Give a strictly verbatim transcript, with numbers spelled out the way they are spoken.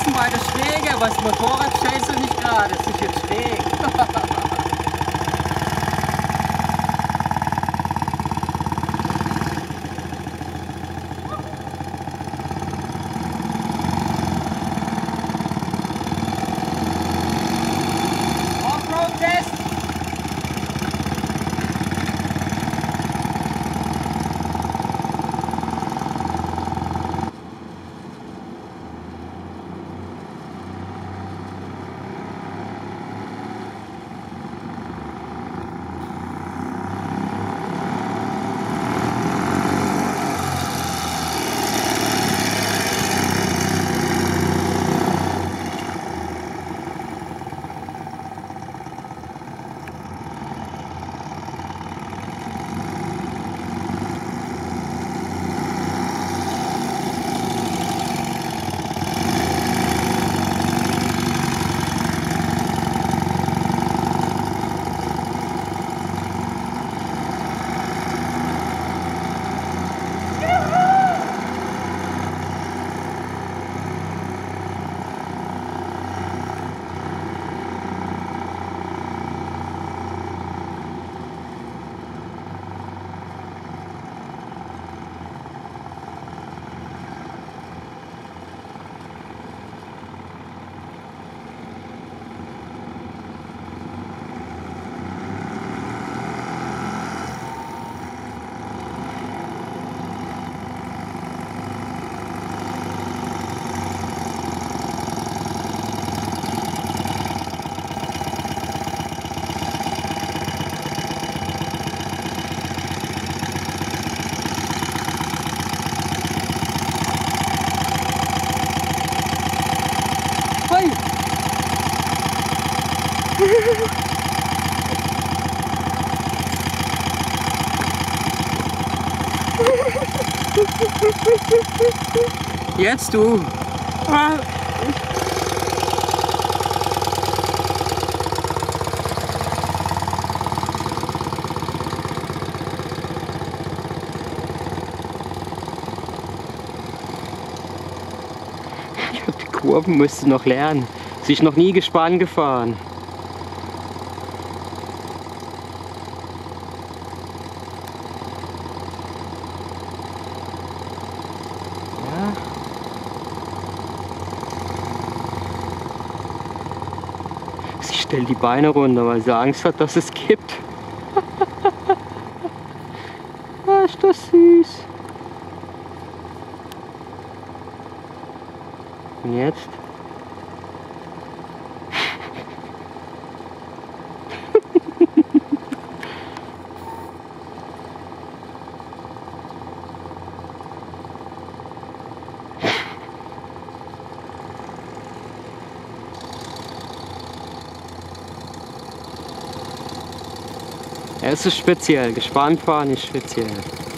Reifen beide schräg, aber das Motorrad stellst du nicht gerade, das ist jetzt schräg. Offroad-Test! Jetzt du! Ah. Die Kurven müsste noch lernen. Sich noch nie Gespann gefahren. Ja. Sie stellt die Beine runter, weil sie Angst hat, dass es kippt. Ah, ist das süß. Und jetzt? Es ist speziell, Gespannt fahren ist speziell.